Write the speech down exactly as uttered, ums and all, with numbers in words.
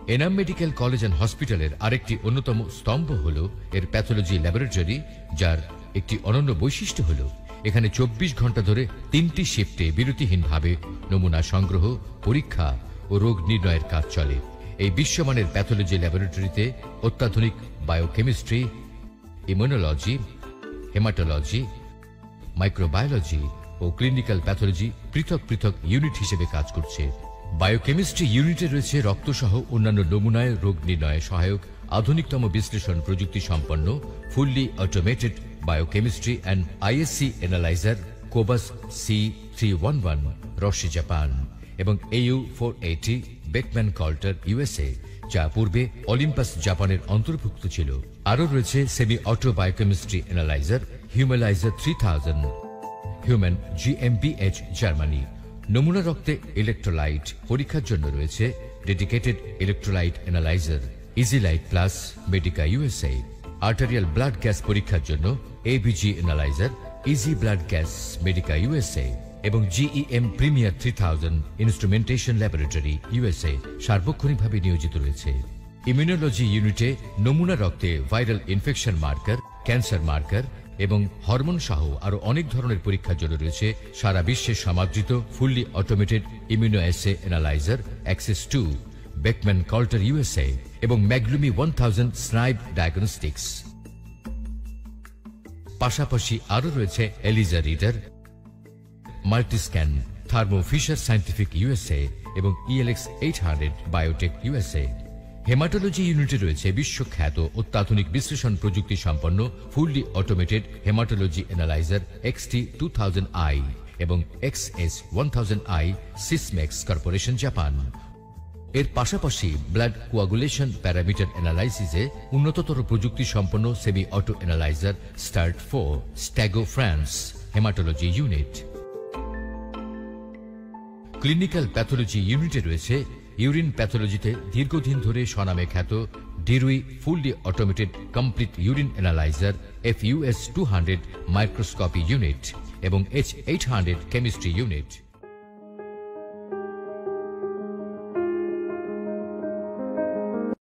Enam medical college and হসপিটালের আরেকটি অন্যতম স্তম্ভ হল এর প্যাথোলজি ল্যাবরেটরি, যার একটি অনন্য বৈশিষ্ট্য হল এখানে চব্বিশ ঘন্টা ধরে তিনটি শিফটে বিরতিহীনভাবে নমুনা সংগ্রহ, পরীক্ষা ও রোগ নির্ণয়ের কাজ চলে। এই বিশ্বমানের প্যাথোলজি ল্যাবরেটরিতে অত্যাধুনিক বায়োকেমিস্ট্রি, ইমিউনোলজি, হেমাটোলজি, মাইক্রোবায়োলজি ও ক্লিনিক্যাল প্যাথোলজি পৃথক পৃথক ইউনিট হিসেবে কাজ করছে। বায়োকেমিস্ট্রি ইউনিটে রয়েছে রক্তসহ অন্যান্য নমুনায় রোগ নির্ণয়ে সহায়ক আধুনিকতম বিশ্লেষণ প্রযুক্তি সম্পন্ন fully automated biochemistry and ISC analyser Cobas c three one one Roche Japan এবং AU four eighty Beckman Coulter USA, যা পূর্বে অলিম্পাস জাপানের অন্তর্ভুক্ত ছিল। আরও রয়েছে semi auto biochemistry analyser Humalyzer three thousand, Human জিএমবিএইচ জার্মানি। নমুনা রক্তে ইলেকট্রোলাইট পরীক্ষার জন্য রয়েছে dedicated electrolyte analyser EasyLyte Plus Medica USA. Arterial blood gas পরীক্ষার জন্য ABG analyser Easy Blood Gas Medica USA এবং GEM premier three thousand Instrumentation Laboratory USA সার্বক্ষণিকভাবে নিয়োজিত রয়েছে। ইমিউনোলজি ইউনিটে নমুনা রক্তে viral infection marker, cancer marker এবং হরমোন সহ আরো অনেক ধরনের পরীক্ষার জন্য রয়েছে সারা বিশ্বে সমাদৃত fully automated immunoassay analyser Access two, Beckman Coulter USA এবং Maglumi one thousand Snibe Diagnostics. পাশাপাশি আরো রয়েছে ELISA reader, Multiskan, Thermo Fisher Scientific USA এবং ELx eight hundred BioTek USA. Haematology ইউনিটে রয়েছে বিশ্বখ্যাত অত্যাধুনিক বিশ্লেষণ প্রযুক্তি সম্পন্ন fully automated haematology analyser XT two thousand i এবং XS one thousand i Sysmex Corporation Japan. এর পাশাপাশি ব্লাড কোয়াগুলেশন প্যারামিটার অ্যানালাইসিসে উন্নততর প্রযুক্তি সম্পন্ন semi auto analyser START four Stago France haematology unit. Clinical pathology ইউনিটে রয়েছে ইউরিন প্যাথোলজিতে দীর্ঘদিন ধরে স্বনামে খ্যাত Dirui fully automated complete urine analyser FUS two hundred microscopy unit এবং H eight hundred chemistry unit.